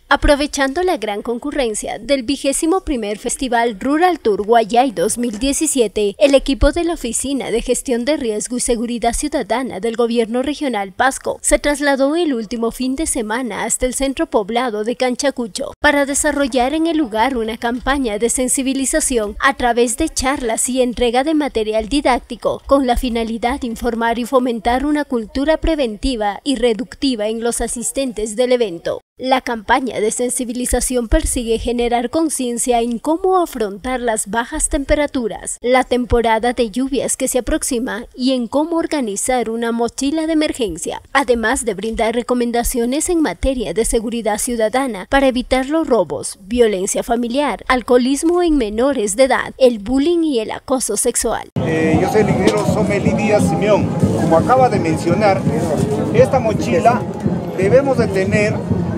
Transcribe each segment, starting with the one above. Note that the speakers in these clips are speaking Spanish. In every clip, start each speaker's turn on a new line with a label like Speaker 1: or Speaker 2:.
Speaker 1: Aprovechando la gran concurrencia del 21º Festival Rural Tour Guayay 2017, el equipo de la Oficina de Gestión de Riesgo y Seguridad Ciudadana del Gobierno Regional Pasco se trasladó el último fin de semana hasta el centro poblado de Canchacucho para desarrollar en el lugar una campaña de sensibilización a través de charlas y entrega de material didáctico con la finalidad de informar y fomentar una cultura preventiva y reductiva en los asistentes del evento. La campaña de sensibilización persigue generar conciencia en cómo afrontar las bajas temperaturas, la temporada de lluvias que se aproxima y en cómo organizar una mochila de emergencia, además de brindar recomendaciones en materia de seguridad ciudadana para evitar los robos, violencia familiar, alcoholismo en menores de edad, el bullying y el acoso sexual.
Speaker 2: Yo soy el ingeniero Somelí Díaz Simeón. Como acaba de mencionar, esta mochila debemos de tener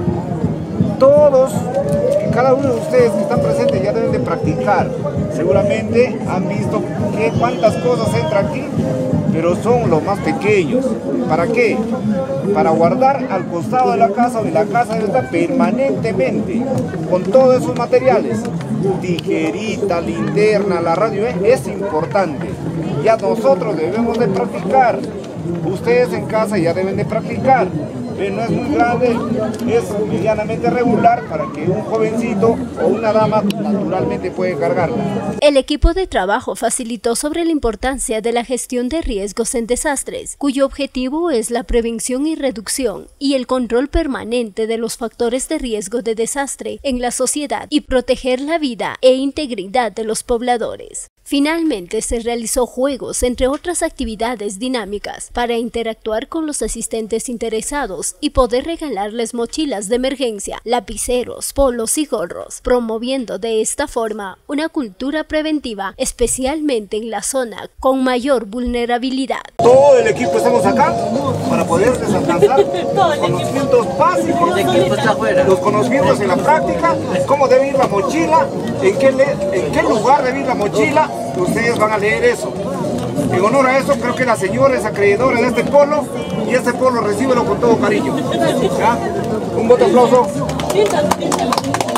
Speaker 2: todos y cada uno de ustedes que están presentes ya deben de practicar. Seguramente han visto cuántas cosas entran aquí, pero son los más pequeños. ¿Para qué? Para guardar al costado de la casa, y la casa debe estar permanentemente con todos esos materiales. Tijerita, linterna, la radio, es importante. Ya nosotros debemos de practicar. Ustedes en casa ya deben de practicar. No es muy grande, es medianamente regular para que un jovencito o una dama naturalmente puede cargarla.
Speaker 1: El equipo de trabajo facilitó sobre la importancia de la gestión de riesgos en desastres, cuyo objetivo es la prevención y reducción y el control permanente de los factores de riesgo de desastre en la sociedad y proteger la vida e integridad de los pobladores. Finalmente se realizó juegos, entre otras actividades dinámicas, para interactuar con los asistentes interesados y poder regalarles mochilas de emergencia, lapiceros, polos y gorros, promoviendo de esta forma una cultura preventiva, especialmente en la zona con mayor vulnerabilidad.
Speaker 2: Todo el equipo estamos acá para poderles alcanzar conocimientos básicos, los conocimientos en la práctica, cómo debe ir la mochila, en qué lugar debe ir la mochila. Ustedes van a leer eso. En honor a eso, creo que la señora es acreedora de este polo y este polo recíbelo con todo cariño. ¿Ya? Un voto de aplauso.